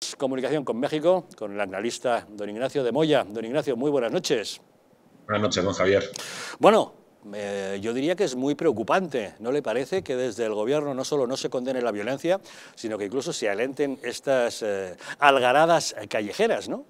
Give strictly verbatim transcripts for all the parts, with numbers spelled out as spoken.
Comunicación con México, con el analista don Ignacio de Moya. Don Ignacio, muy buenas noches. Buenas noches, don Javier. Bueno, eh, yo diría que es muy preocupante, ¿no le parece? Que desde el gobierno no solo no se condene la violencia, sino que incluso se alenten estas eh, algaradas callejeras, ¿no?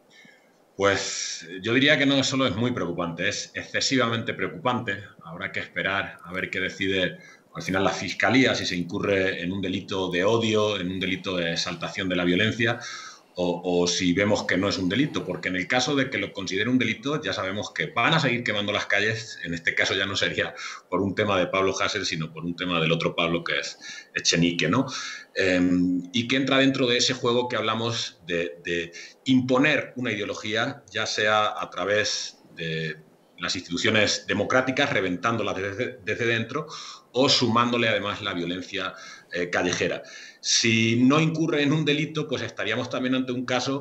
Pues yo diría que no solo es muy preocupante, es excesivamente preocupante. Habrá que esperar a ver qué decide al final la Fiscalía, si se incurre en un delito de odio, en un delito de exaltación de la violencia, o, o si vemos que no es un delito, porque en el caso de que lo considere un delito, ya sabemos que van a seguir quemando las calles. En este caso ya no sería por un tema de Pablo Hasél, sino por un tema del otro Pablo, que es Echenique, ¿no? Eh, y que entra dentro de ese juego que hablamos de, de imponer una ideología, ya sea a través de las instituciones democráticas, reventándolas desde, desde dentro, o sumándole además la violencia eh, callejera. Si no incurre en un delito, pues estaríamos también ante un caso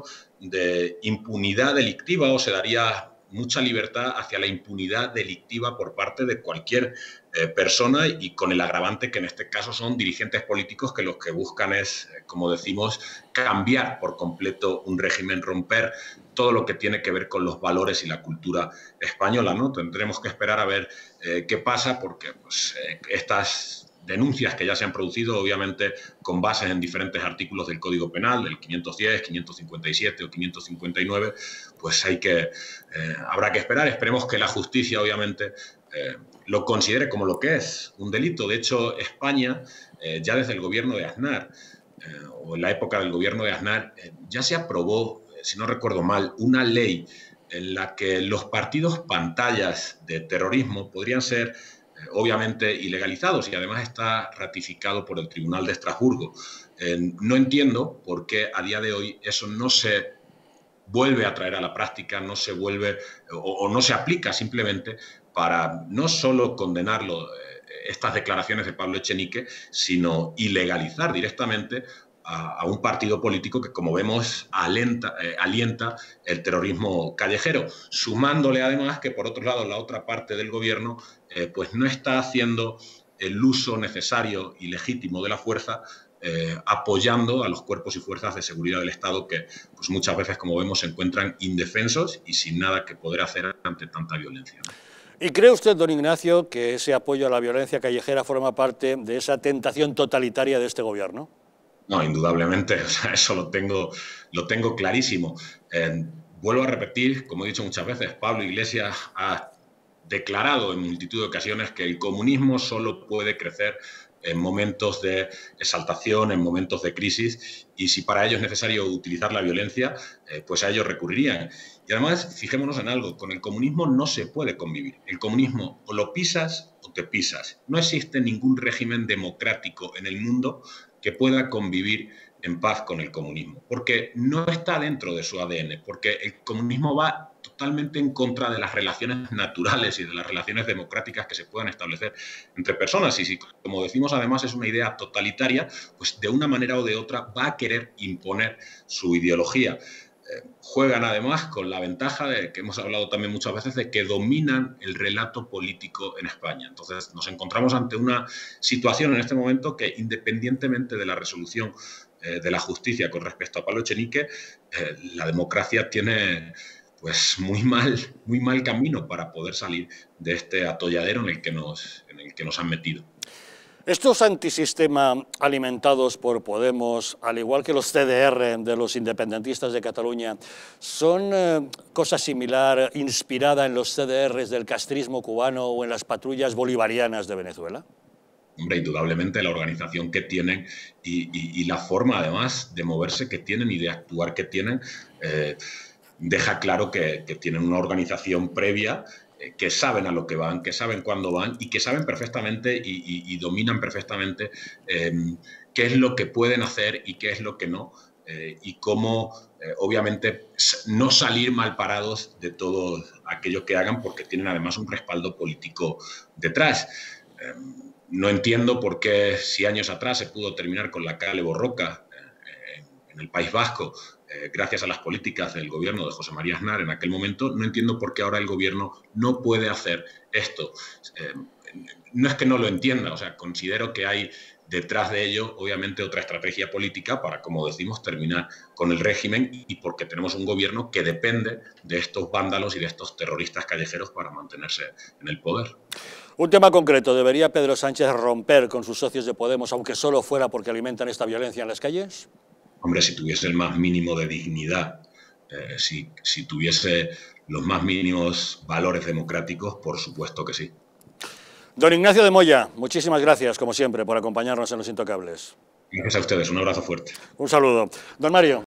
de impunidad delictiva, o se daría mucha libertad hacia la impunidad delictiva por parte de cualquier eh, persona, y con el agravante que en este caso son dirigentes políticos que lo que buscan es, eh, como decimos, cambiar por completo un régimen, romper todo lo que tiene que ver con los valores y la cultura española, ¿no? Tendremos que esperar a ver eh, qué pasa, porque pues, eh, estas denuncias que ya se han producido, obviamente con bases en diferentes artículos del Código Penal, del quinientos diez, quinientos cincuenta y siete o quinientos cincuenta y nueve, pues hay que, eh, habrá que esperar. Esperemos que la justicia, obviamente, eh, lo considere como lo que es, un delito. De hecho, España, eh, ya desde el gobierno de Aznar, eh, o en la época del gobierno de Aznar, eh, ya se aprobó, eh, si no recuerdo mal, una ley en la que los partidos pantallas de terrorismo podrían ser obviamente ilegalizados, y además está ratificado por el Tribunal de Estrasburgo. Eh, no entiendo por qué a día de hoy eso no se vuelve a traer a la práctica, no se vuelve o, o no se aplica simplemente para no solo condenarlo, eh, estas declaraciones de Pablo Echenique, sino ilegalizar directamente a, a un partido político que, como vemos, alienta, eh, alienta el terrorismo callejero, sumándole además que, por otro lado, la otra parte del gobierno eh, pues no está haciendo el uso necesario y legítimo de la fuerza, eh, apoyando a los cuerpos y fuerzas de seguridad del Estado que pues muchas veces, como vemos, se encuentran indefensos y sin nada que poder hacer ante tanta violencia. ¿Y cree usted, don Ignacio, que ese apoyo a la violencia callejera forma parte de esa tentación totalitaria de este gobierno? No, indudablemente, o sea, eso lo tengo, lo tengo clarísimo. Eh, vuelvo a repetir, como he dicho muchas veces, Pablo Iglesias ha declarado en multitud de ocasiones que el comunismo solo puede crecer en momentos de exaltación, en momentos de crisis, y si para ello es necesario utilizar la violencia, eh, pues a ello recurrirían. Y además, fijémonos en algo, con el comunismo no se puede convivir. El comunismo o lo pisas o te pisas. No existe ningún régimen democrático en el mundo que pueda convivir en paz con el comunismo, porque no está dentro de su A D N, porque el comunismo va totalmente en contra de las relaciones naturales y de las relaciones democráticas que se puedan establecer entre personas. Y si, como decimos, además es una idea totalitaria, pues de una manera o de otra va a querer imponer su ideología. Eh, juegan además con la ventaja de que hemos hablado también muchas veces de que dominan el relato político en España. Entonces nos encontramos ante una situación en este momento que, independientemente de la resolución eh, de la justicia con respecto a Pablo Echenique, eh, la democracia tiene pues muy mal, muy mal camino para poder salir de este atolladero en el que nos, en el que nos han metido. Estos antisistema alimentados por Podemos, al igual que los C D R de los independentistas de Cataluña, ¿son eh, cosa similar, inspirada en los C D Rs del castrismo cubano o en las patrullas bolivarianas de Venezuela? Hombre, indudablemente la organización que tienen y, y, y la forma, además, de moverse que tienen y de actuar que tienen, eh, deja claro que, que tienen una organización previa, que saben a lo que van, que saben cuándo van y que saben perfectamente y, y, y dominan perfectamente eh, qué es lo que pueden hacer y qué es lo que no, eh, y cómo, eh, obviamente, no salir mal parados de todo aquello que hagan, porque tienen además un respaldo político detrás. Eh, no entiendo por qué, si años atrás se pudo terminar con la Kale Borroka eh, en el País Vasco, Eh, gracias a las políticas del gobierno de José María Aznar en aquel momento, no entiendo por qué ahora el gobierno no puede hacer esto. Eh, no es que no lo entienda, o sea, considero que hay detrás de ello, obviamente, otra estrategia política para, como decimos, terminar con el régimen y porque tenemos un gobierno que depende de estos vándalos y de estos terroristas callejeros para mantenerse en el poder. Un tema concreto, ¿debería Pedro Sánchez romper con sus socios de Podemos, aunque solo fuera porque alimentan esta violencia en las calles? Hombre, si tuviese el más mínimo de dignidad, eh, si, si tuviese los más mínimos valores democráticos, por supuesto que sí. Don Ignacio de Moya, muchísimas gracias, como siempre, por acompañarnos en Los Intocables. Gracias a ustedes, un abrazo fuerte. Un saludo. Don Mario.